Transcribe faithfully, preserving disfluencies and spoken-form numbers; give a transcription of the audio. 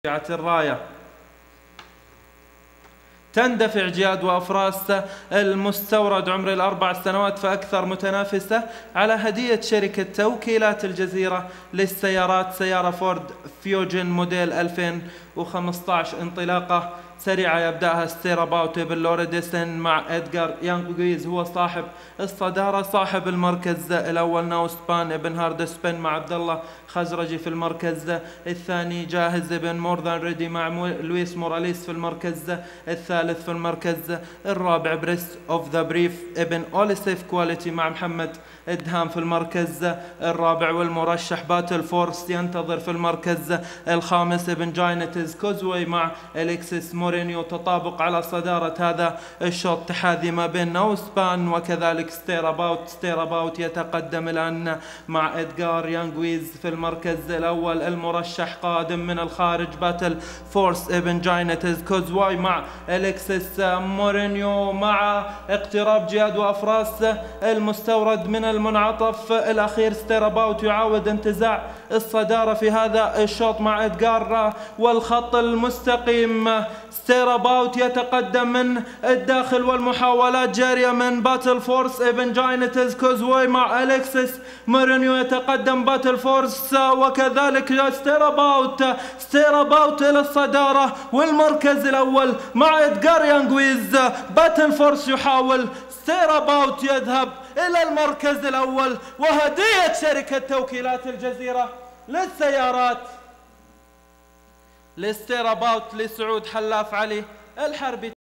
الراية. تندفع جياد وأفراس المستورد عمر الأربع سنوات فأكثر متنافسة على هدية شركة توكيلات الجزيرة للسيارات، سيارة فورد فيوجن موديل ألفين وخمسة عشر انطلاقة سريعة يبدأها ستيراباوت باللورديسن مع إدغار يانغويز هو صاحب الصدارة. صاحب المركز الأول ناوسبان ابن هاردسبن مع عبد الله خزرجي في المركز الثاني. جاهز ابن مورذان ريدي مع لويس موراليس في المركز الثالث. في المركز الرابع بريست اوف ذا بريف ابن اوليسيف كواليتي مع محمد ادهام في المركز الرابع. والمرشح باتل فورس ينتظر في المركز الخامس ابن جاينتز كوزوي مع اليكسيس مورينيو. تطابق على صدارة هذا الشوط، تحاذي ما بين ناوسبان وكذلك ستيراباوت. ستيراباوت يتقدم الآن مع إدغار يانغويز في المركز الأول. المرشح قادم من الخارج باتل فورس ابن جاينتز كوزواي مع اليكسيس مورينيو. مع اقتراب جياد وأفراس المستورد من المنعطف الأخير، ستيراباوت يعاود انتزاع الصدارة في هذا الشوط مع إدغار والخط المستقيم. ستيراباوت يتقدم من الداخل والمحاولات جارية من باتل فورس ابن جاينتز كوزوي مع أليكسيس مورينيو. يتقدم باتل فورس وكذلك ستيراباوت. ستيراباوت إلى الصدارة والمركز الأول مع إدغار يانغويز. باتل فورس يحاول، ستيراباوت يذهب إلى المركز الأول. وهدية شركة توكيلات الجزيرة للسيارات لستيراباوت لسعود حلاف علي الحربي.